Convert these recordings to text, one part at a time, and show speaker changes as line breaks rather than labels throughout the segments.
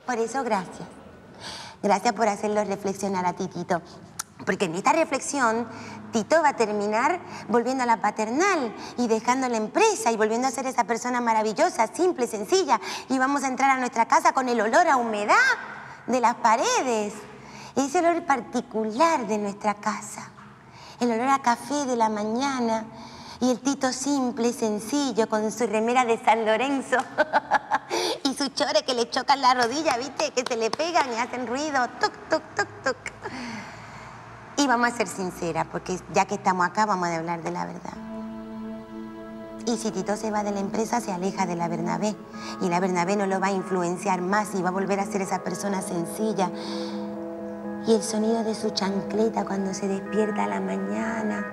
Por eso, gracias. Gracias por hacerlo reflexionar a ti, Tito. Porque en esta reflexión, Tito va a terminar volviendo a la paternal y dejando la empresa y volviendo a ser esa persona maravillosa, simple, sencilla. Y vamos a entrar a nuestra casa con el olor a humedad de las paredes. Ese olor particular de nuestra casa. El olor a café de la mañana. Y el Tito simple, sencillo, con su remera de San Lorenzo. Y su chore que le chocan la rodilla, ¿viste? Que se le pegan y hacen ruido. Tuc, tuc, tuc, tuc. Y vamos a ser sinceras, porque ya que estamos acá, vamos a hablar de la verdad. Y si Tito se va de la empresa, se aleja de la Bernabé. Y la Bernabé no lo va a influenciar más y va a volver a ser esa persona sencilla. Y el sonido de su chancleta cuando se despierta a la mañana.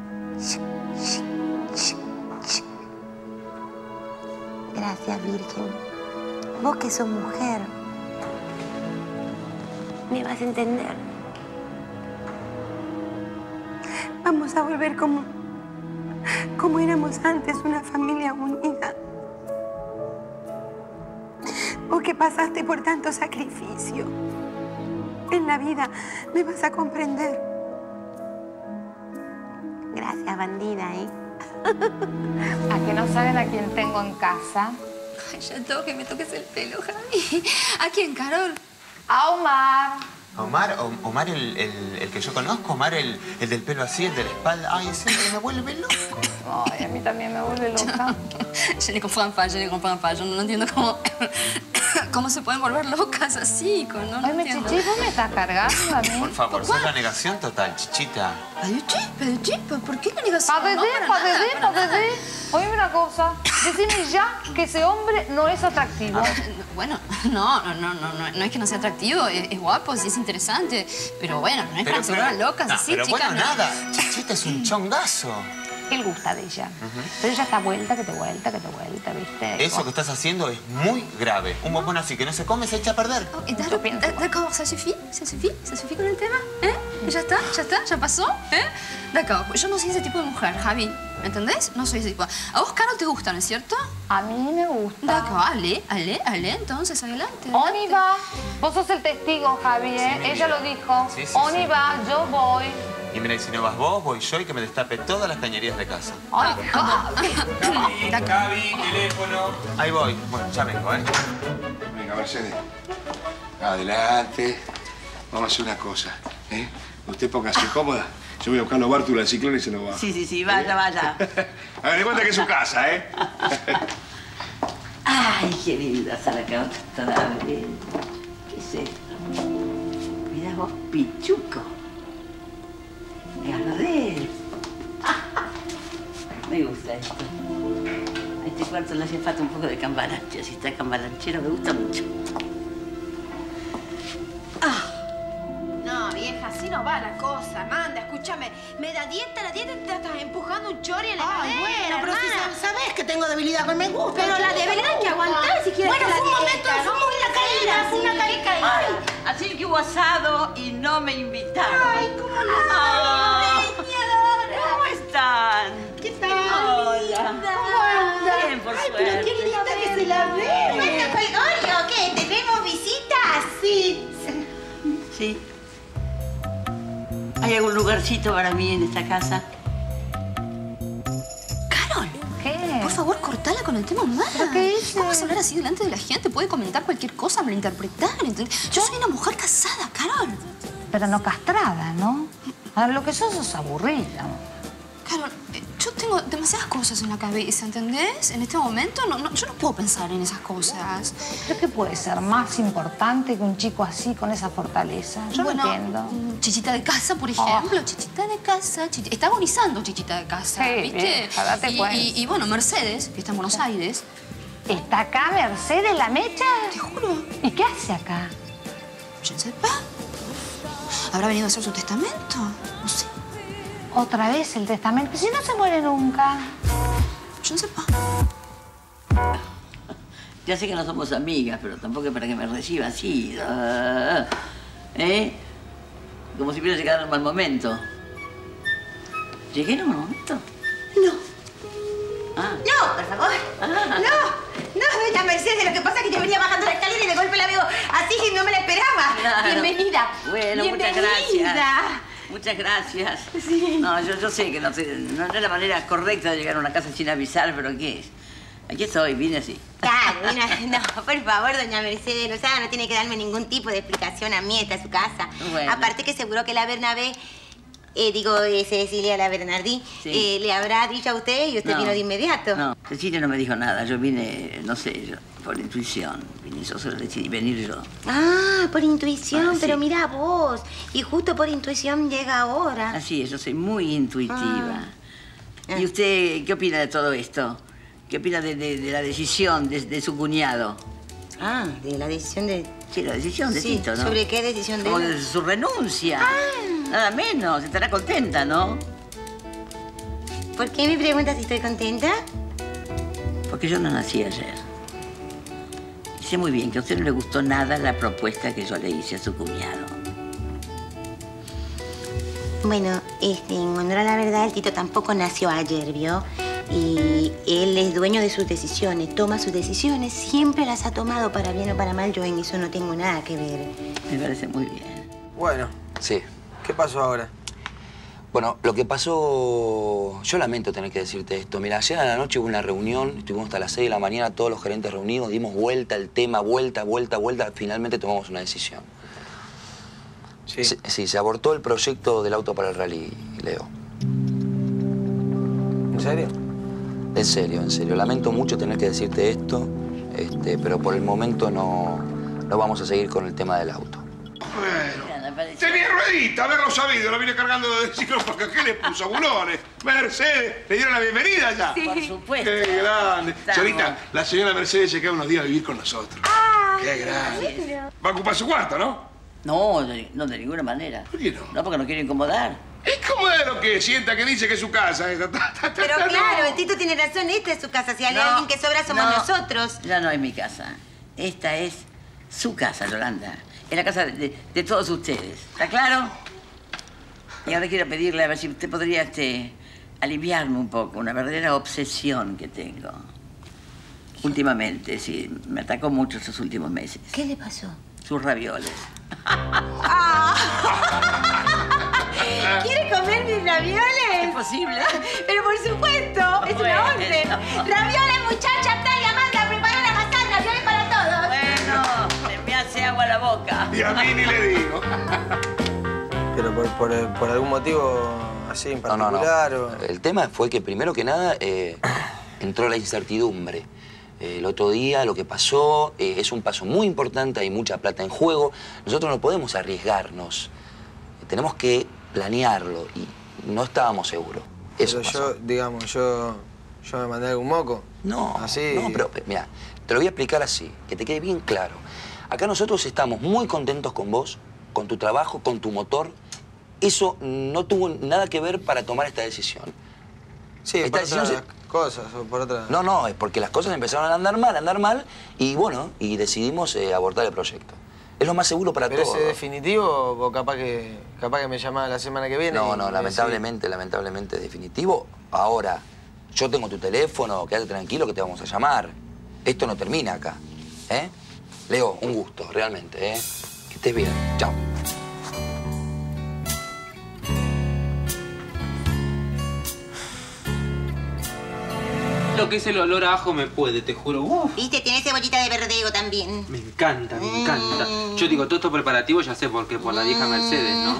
Gracias, Virgen. Vos que sos mujer, me vas a entender. Vamos a volver como éramos antes, una familia unida. Vos que pasaste por tanto sacrificio en la vida, me vas a comprender. Gracias, bandida, ¿eh?
¿A que no saben a quién tengo en casa?
Ay, ya tengo que me toques el pelo, Javi. ¿A quién, Carol?
A Omar.
Omar el que yo conozco, Omar el del pelo así, el de la espalda. Ay, ese me vuelve loco.
Ay, a mí también me vuelve loca.
Je ne comprends pas. Yo no entiendo cómo se pueden volver locas así. No
Ay,
entiendo.
Chichi, ¿vos me estás cargando a mí?
Por favor, sos la negación total, chichita.
¿Por qué la negación?
Padre. Oye, una cosa. Decime ya que ese hombre no es atractivo.
Bueno, no es que no sea atractivo, es guapo, sí es interesante. Pero bueno, no es para que se vuelvan locas así,
pero
chicas.
bueno, nada. Chichita es un chongazo.
Él gusta de ella. Pero ella está vuelta, ¿viste?
Eso que estás haciendo es muy grave. Un bombón así que no se come se echa a perder.
D'accord, ça suffit con el tema, ¿eh? Ya pasó, ¿eh? D'accord, yo no soy ese tipo de mujer, Javi, ¿entendés? No soy ese tipo. A vos, Carol, te gusta, ¿no es cierto?
A mí me gusta.
D'accord, ale, entonces, adelante.
Oni va. Vos sos el testigo, Javi, ¿eh?
Sí,
ella lo dijo.
Sí,
Oni va, yo voy.
Y mira, y si no vas vos, voy yo y que me destape todas las cañerías de casa.
Ay, Javi.
Javi, teléfono. Ahí voy. Bueno, ya vengo, ¿eh?
Venga, Mercedes. Adelante. Vamos a hacer una cosa, ¿eh? Usted póngase cómoda. Yo voy a buscar los bártulos del ciclón y se nos va.
Sí, vaya.
Hagan de cuenta que es su casa, ¿eh?
Ay, qué linda estar acá otra vez. ¿Qué es esto? Mirá vos, pichuco. Regalo de él. Me gusta esto. A este cuarto le hace falta un poco de cambalache. Si está cambalanchero, me gusta mucho.
No, vieja, así no va la cosa. Amanda, escúchame. Me da dieta, la dieta te estás empujando un chori en la cadera.
Ay, bueno, pero si sabes que tengo debilidad con me gusta.
Pero la debilidad hay que aguantar si quieres
bueno,
que la
fue un momento,
dieta,
fue una caída.
Ay, así que hubo asado y no me invitaron.
Ay, cómo no.
¿Cómo están?
¿Qué tal?
Hola.
¿Cómo andas?
Bien, por
Ay,
suerte.
pero qué linda que se la ve. ¿Cuánto Gregorio? ¿Qué? ¿Tenemos visitas?
Sí. ¿Hay algún lugarcito para mí en esta casa?
Carol,
¿Qué?
por favor, cortala con el tema Omar.
¿Pero qué hice?
¿Cómo vas a hablar así delante de la gente? Puede comentar cualquier cosa, malinterpretar, ¿entendés? Yo soy una mujer casada, Carol.
Pero no castrada, ¿no? A lo que sos aburrida.
Carol, yo tengo demasiadas cosas en la cabeza, ¿entendés? En este momento yo no puedo pensar en esas cosas.
¿Pero qué puede ser más importante que un chico así, con esa fortaleza? Yo no entiendo.
Chichita de casa, por ejemplo. Chichita de casa. Está agonizando Chichita de casa,
Sí,
¿viste?
vieja, date cuenta.
Y bueno, Mercedes, que está en Buenos Aires.
¿Está acá Mercedes, la mecha?
Te juro.
¿Y qué hace acá?
Je ne sais pas. ¿Habrá venido a hacer su testamento? No sé.
Otra vez el testamento. Si no se muere nunca.
Je ne sais pas.
Ya sé que no somos amigas, pero tampoco es para que me reciba así. ¿Eh? Como si hubiera llegado en un mal momento. ¿Llegué en un mal momento?
No.
No,
por favor. No, doña Mercedes, lo que pasa es que yo venía bajando la escalera y de golpe la veo así no me la esperaba.
Claro.
Bienvenida.
Bueno,
Bienvenida.
muchas gracias. Muchas gracias.
Sí.
No, yo sé que no es la manera correcta de llegar a una casa sin avisar, pero ¿qué es? Aquí estoy, vine así.
Claro, no, por favor, doña Mercedes Lozada, no tiene que darme ningún tipo de explicación a mí, esta es su casa.
Bueno.
Aparte que seguro que la Bernabé, Cecilia la Bernardí,
Sí.
Le habrá dicho a usted y usted
No.
vino de inmediato.
No, Cecilia no me dijo nada. Yo vine, no sé, por intuición. Yo solo decidí venir yo.
Ah, por intuición,
Sí.
pero mira vos. Y justo por intuición llega ahora.
Así es, yo soy muy intuitiva.
Ah.
¿Y usted qué opina de todo esto? ¿Qué opina de la decisión de su cuñado?
Ah, de la decisión de...
Sí, la decisión de
Sí,
Tito, ¿no?
¿sobre qué decisión de
Como
él?
de su renuncia. Nada menos, estará contenta, ¿no?
¿Por qué me pregunta si estoy contenta?
Porque yo no nací ayer. Y sé muy bien que a usted no le gustó nada la propuesta que yo le hice a su cuñado.
Bueno, en honor a la verdad, el Tito tampoco nació ayer, ¿vio? Y él es dueño de sus decisiones, toma sus decisiones, siempre las ha tomado para bien o para mal. Yo en eso no tengo nada que ver.
Me parece muy bien.
Bueno,
Sí.
¿qué pasó ahora?
Bueno, lo que pasó... Yo lamento tener que decirte esto. Mira, ayer a la noche hubo una reunión, estuvimos hasta las 6 de la mañana todos los gerentes reunidos, dimos vuelta al tema, vuelta, finalmente tomamos una decisión.
Sí.
Sí, se abortó el proyecto del auto para el rally, Leo.
¿En serio?
En serio, en serio. Lamento mucho tener que decirte esto, pero por el momento no vamos a seguir con el tema del auto.
Tenía ruedita, haberlo sabido, lo vine cargando de ciclo porque ¿qué le puso? Bulones. Mercedes, ¿le dieron la bienvenida ya?
Sí. Por supuesto.
¡Qué grande!
Estamos.
Señorita, la señora Mercedes se queda unos días a vivir con nosotros. ¡Qué grande! Va a ocupar su cuarto, ¿no?
No, de ninguna manera.
¿Por qué no?
No, porque no quiero incomodar.
¿Y cómo es lo que sienta que dice que es su casa?
Pero claro, el Tito tiene razón, esta es su casa. Si hay alguien que sobra somos nosotros.
Ya no es mi casa. Esta es su casa, Yolanda. Es la casa de todos ustedes. ¿Está claro? Y ahora quiero pedirle a ver si usted podría aliviarme un poco una verdadera obsesión que tengo. Últimamente, sí. Me atacó mucho estos últimos meses.
¿Qué le pasó?
Sus ravioles.
¿Quiere comer mis ravioles?
¿Es posible?
Pero por supuesto, es una orden. Ravioles, muchacha, talla, manda, prepara la masacre, ravioles para todos.
Bueno, se me hace agua la boca.
Y a mí ni le digo.
¿Pero por algún motivo así en
No.
particular? O...
El tema fue que primero que nada entró la incertidumbre. El otro día lo que pasó es un paso muy importante, hay mucha plata en juego. Nosotros no podemos arriesgarnos. Tenemos que planearlo y no estábamos seguros. Eso
Pero
pasó.
yo me mandé algún moco.
No,
Así.
no, pero mira, te lo voy a explicar así, que te quede bien claro. Acá nosotros estamos muy contentos con vos, con tu trabajo, con tu motor. Eso no tuvo nada que ver para tomar esta decisión.
Sí,
Esta
por
decisión
otras cosas o por otras...
No, es porque las cosas empezaron a andar mal, y bueno, y decidimos abortar el proyecto. Es lo más seguro para
¿Pero
todos.
ese definitivo o capaz que me llamaba la semana que viene?
No,
y me
lamentablemente es definitivo. Ahora, yo tengo tu teléfono, quédate tranquilo que te vamos a llamar. Esto no termina acá, ¿eh? Leo, un gusto, realmente, ¿eh? Que estés bien. Chao.
Lo que es el olor a ajo me puede, te juro. Uf,
Viste, tiene cebollita de verdeo también.
me encanta, me encanta. Yo digo, todo esto preparativo ya sé por qué, por la vieja Mercedes, ¿no?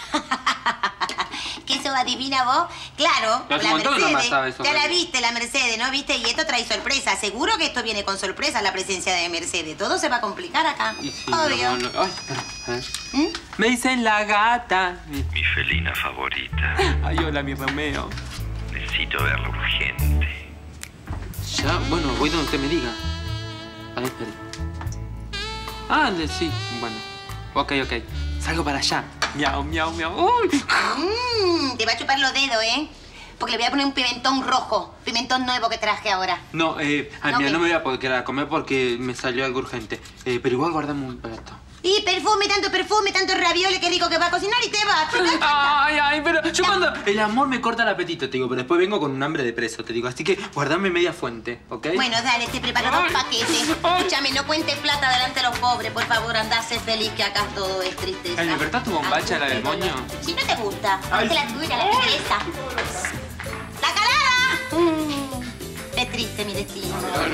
¿Qué eso adivina vos? Claro,
Hace
la
un montón que no me
Mercedes.
sabe eso,
Ya la
Mercedes.
viste, la Mercedes, ¿no? ¿Viste? Y esto trae sorpresa. Seguro que esto viene con sorpresa, la presencia de Mercedes. Todo se va a complicar acá.
Y sí,
Obvio.
no. Ay, espera, Me dicen la gata.
Mi felina favorita.
Ay, hola, mi Romeo.
Necesito verla urgente.
Ya, bueno, voy donde usted me diga. A ver, espere. Ah, sí, bueno. Ok. Salgo para allá. Miau. Uy.
Te va a chupar los dedos, ¿eh? Porque le voy a poner un pimentón rojo. Pimentón nuevo que traje ahora.
No,
No,
mira,
¿qué?
no me voy a poder quedar a comer porque me salió algo urgente. Pero igual guardame un plato.
Y perfume, tanto raviole, qué rico que va a cocinar y te vas.
Ay, pero yo cuando... El amor me corta el apetito, te digo, pero después vengo con un hambre de preso, te digo. Así que guardame media fuente, ¿ok?
Bueno, dale, te preparo 2 paquetes. Escúchame, no cuentes plata delante de los pobres, por favor, andá a ser feliz, que acá todo es tristeza.
Ay, ¿me prestás tu bombacha, la del moño?
Si no te gusta, es la tuya, la tristeza. ¡La calada! Es triste mi destino.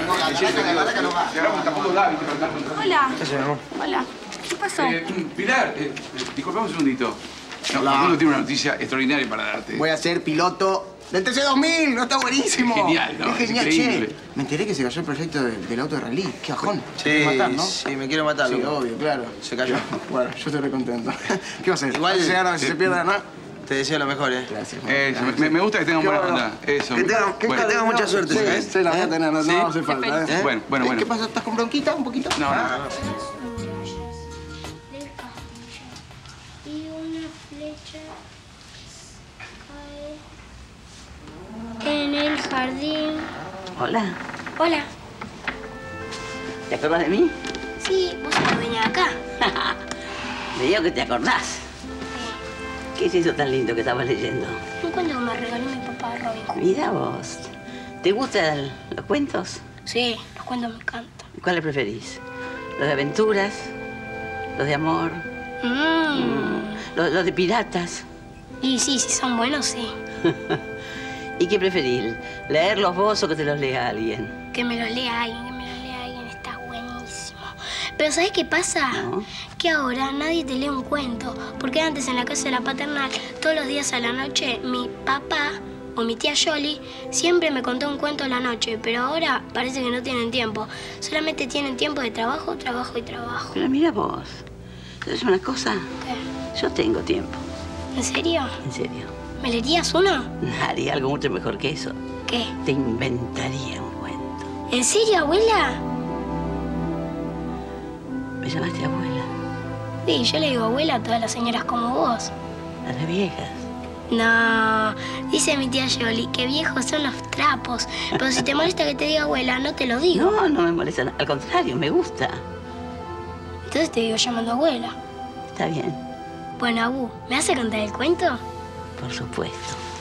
Hola. Hola. ¿Qué pasó?
Pilar, disculpame un segundito. Facundo tiene una noticia extraordinaria para darte.
Voy a ser piloto del TC2000, ¿no? Está buenísimo.
Es genial, ¿no?
Es genial,
increíble.
che. Me enteré que se cayó el proyecto del auto de rally. Qué bajón.
Sí,
Te quieres matar, ¿no?
sí, me quiero matar,
Sí,
loco.
obvio, claro.
Se cayó.
Bueno, yo estoy re contento. ¿Qué va a hacer?
Igual,
¿Vas a llegar a ver si se pierde, no?
Te deseo lo mejor,
Gracias.
Me gusta que tengan buena onda. Eso.
Que tengan mucha suerte,
Sí,
¿sabes?
sí, la vas a tener, no,
¿Sí?
no hace falta, ¿eh?
Bueno.
¿Qué pasa? ¿Estás con bronquita un poquito?
No.
Y una flecha cae en el jardín.
Hola.
Hola.
¿Te acordás de mí?
Sí, vos sos la dueña de acá.
Me digo que te acordás. ¿Qué es eso tan lindo que estabas leyendo?
Un cuento que me regaló mi papá, Robin Hood.
Mira vos. ¿Te gustan los cuentos?
Sí, los cuentos me encantan.
¿Cuáles preferís? ¿Los de aventuras? ¿Los de amor? ¿Los de piratas?
Y sí, si son buenos, sí.
¿Y qué preferís? ¿Leerlos vos o que te los lea alguien?
Que me los lea alguien, está buenísimo. Pero ¿sabés qué pasa?
¿No?
Que ahora nadie te lee un cuento. Porque antes en la casa de la paternal, todos los días a la noche, mi papá o mi tía Yoli siempre me contó un cuento a la noche. Pero ahora parece que no tienen tiempo. Solamente tienen tiempo de trabajo, trabajo y trabajo.
Pero mira vos. ¿Sabes una cosa?
¿Qué?
Yo tengo tiempo.
¿En serio?
En serio.
¿Me leerías uno?
Haría algo mucho mejor que eso.
¿Qué?
Te inventaría un cuento.
¿En serio, abuela?
¿Me llamaste abuela?
Sí, yo le digo abuela a todas las señoras como vos.
A las viejas.
No, dice mi tía Yoli que viejos son los trapos. Pero si te molesta que te diga abuela, no te lo digo.
No, no me molesta. Al contrario, me gusta.
Entonces te digo llamando abuela.
Está bien.
Bueno, Abu, ¿me hace contar el cuento?
Por supuesto.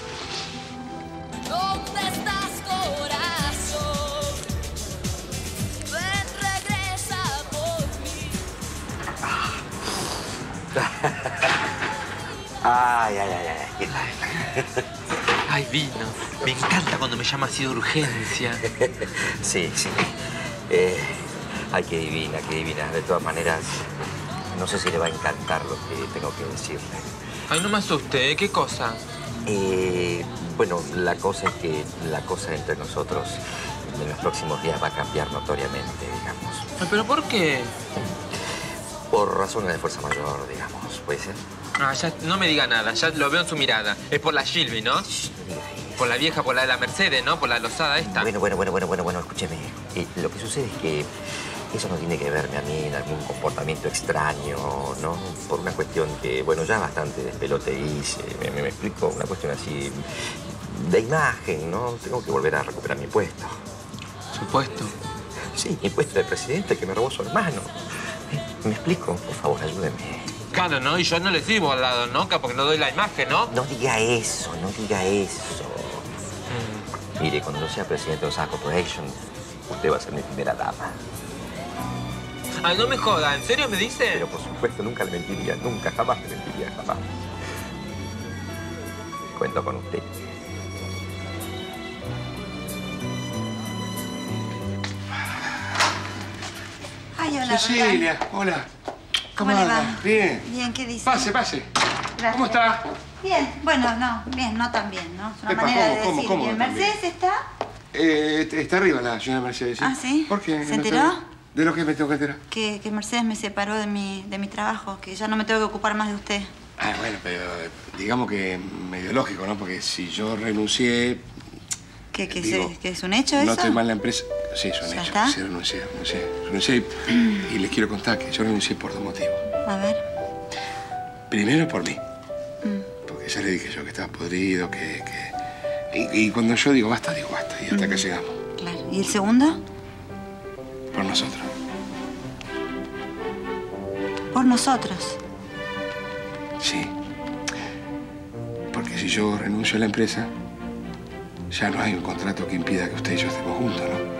¿Dónde estás, corazón? Ven, regresa por mí.
Ay. ¿Qué tal?
Ay, vino. Me encanta cuando me llama así de urgencia.
Sí. Ay, qué divina. De todas maneras, no sé si le va a encantar lo que tengo que decirle.
Ay, no me asuste, ¿eh? ¿Qué cosa?
Bueno, la cosa es que la cosa entre nosotros en los próximos días va a cambiar notoriamente, digamos.
Ay, ¿pero por qué?
Por razones de fuerza mayor, digamos. ¿Puede ser?
Ah, ya no me diga nada, ya lo veo en su mirada. Es por la Gilby, ¿no? Por la vieja, por la de la Mercedes, ¿no? Por la losada esta.
Bueno, escúcheme. Lo que sucede es que eso no tiene que verme a mí en algún comportamiento extraño, ¿no? Por una cuestión que, bueno, ya bastante despelote hice. ¿Me explico? Una cuestión así de imagen, ¿no? Tengo que volver a recuperar mi puesto.
¿Su puesto?
Sí, mi puesto de presidente que me robó su hermano. ¿Me explico? Por favor, ayúdeme.
Claro, ¿no? Y yo no le sirvo al lado, ¿no? Porque no doy la imagen, ¿no?
No diga eso. Mire, cuando yo sea presidente de Osaka Corporation, usted va a ser mi primera dama.
Ay, no me joda. ¿En serio me dice?
Pero por supuesto, nunca le mentiría. Nunca, jamás le mentiría, jamás. Cuento con usted.
Ay, hola,
Cecilia, hola.
¿Cómo le va?
Bien.
Bien, ¿qué dice?
Pase.
Gracias.
¿Cómo está?
Bien, bueno, no, bien, no tan bien, ¿no? Es una
Epa,
manera de
¿cómo
decir
no
bien.
tan bien?
¿Mercedes está?
Está arriba la señora Mercedes, ¿sí?
Ah, ¿sí?
¿Por qué?
¿Se enteró?
¿De lo que me tengo que enterar?
Que Mercedes me separó de mi trabajo, que ya no me tengo que ocupar más de usted.
Ah, bueno, pero digamos que medio lógico, ¿no? Porque si yo renuncié...
¿Que es un hecho eso?
No estoy mal en la empresa. Sí, es un
¿Ya
hecho.
está?
Sí, renuncié. Y les quiero contar que yo renuncié por 2 motivos.
A ver.
Primero por mí. Porque ya le dije yo que estaba podrido, Y cuando yo digo basta, digo basta. Y hasta acá llegamos.
Claro. ¿Y el segundo?
Por nosotros.
Por nosotros.
Sí. Porque si yo renuncio a la empresa, ya no hay un contrato que impida que usted y yo estemos juntos, ¿no?